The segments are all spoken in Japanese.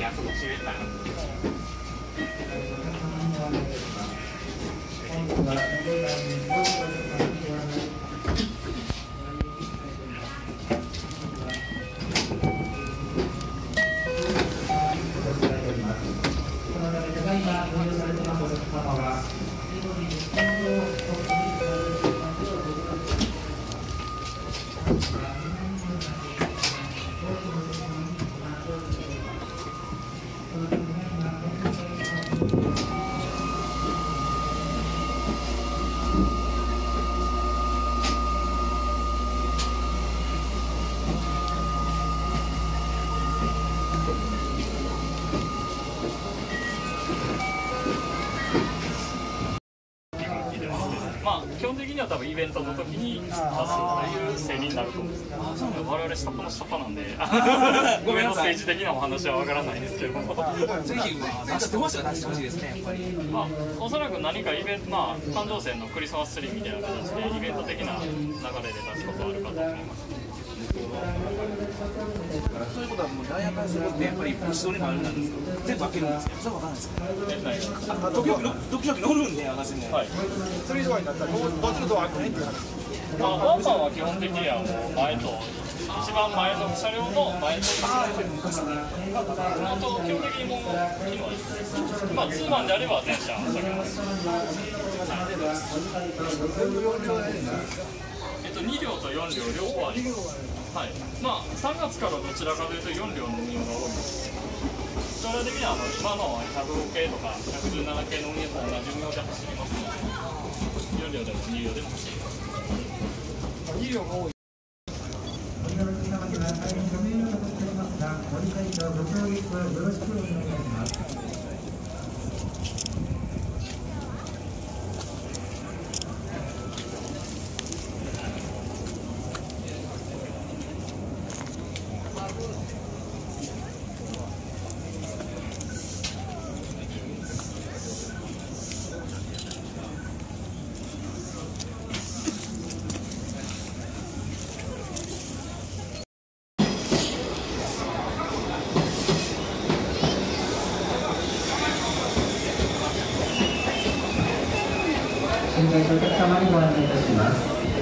やつも知れた。基本的には多分イベントの時に出すという整理になると思うんですけど、我々下っ端の下っ端なんで、ごめんなさい、政治的なお話はわからないんですけども、 ぜひ出してほしいですね。 おそらく何かイベント、環状線のクリスマスツリーみたいな形でイベント的な流れで出すことはあるかと思います。 そういうことはもうダイヤ改装ってやっぱり後ろにもあるんですけど、全部開けるんですよ。それは分からないですか。時々乗るんで私も。はい。 それ以上になったらどっちのドア開くねっていう話。 ワンマンは基本的にはもう前と一番前の車両の前とそのと基本的にもう機能です。ツーマンであれば全車下げます。2両と4両両方あります。はい。3月からどちらかというと4両の運用が多いです。将来的には今の105系とか117系の運用と同じ運用で走りますので、4両でも2両でも走ります。 2両が多い。 お客様にご案内いたします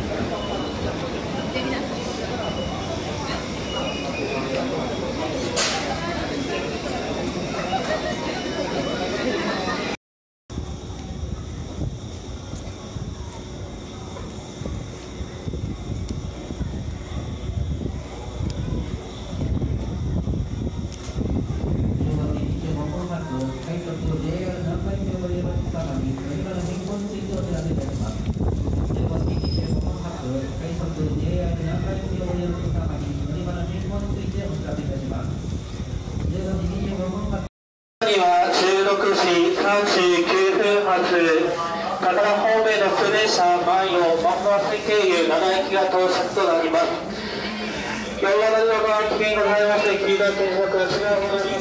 。16時39分発、高田方面の普通電車万葉万葉水経由7駅が到着となります。4番の乗り場は危険がございまして、9段転職、次の